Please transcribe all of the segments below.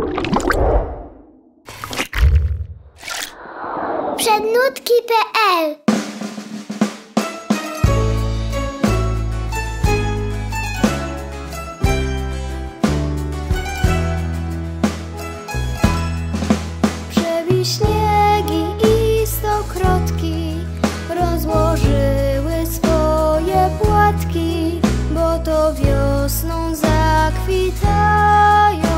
Przednutki.pl. Przebij śniegi i stokrotki rozłożyły swoje płatki, bo to wiosną zakwitają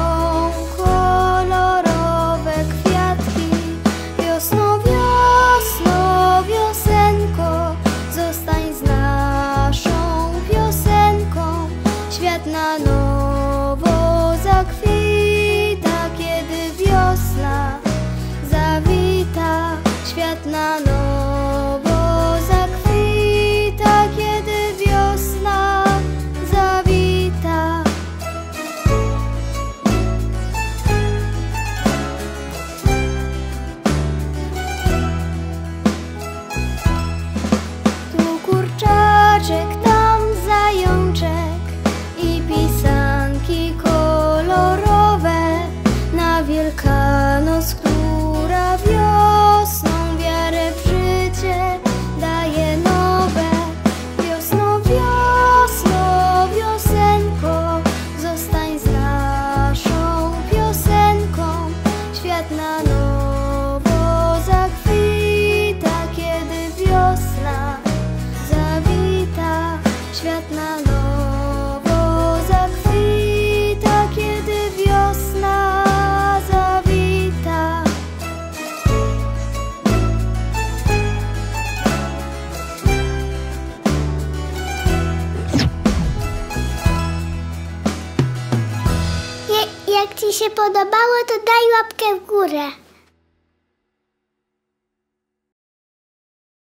kolorowe kwiatki. Wiosno, wiosno, wiosenko, zostań z naszą piosenką. Świat na nowo zakwita, kiedy wiosna zawita. Świat na nowo zakwita, kiedy wiosna zawita. Tu kurczaczek, tam zajączek i pisanki kolorowe na Wielkanoc, która wiosną wiarę w życie daje nowe. Wiosno, wiosno, wiosenko, zostań z naszą piosenką. Świat na nowo zakwita, kiedy wiosna zawita. Świat na nowo zakwita, kiedy wiosna zawita. Jak Ci się podobało, to daj łapkę w górę.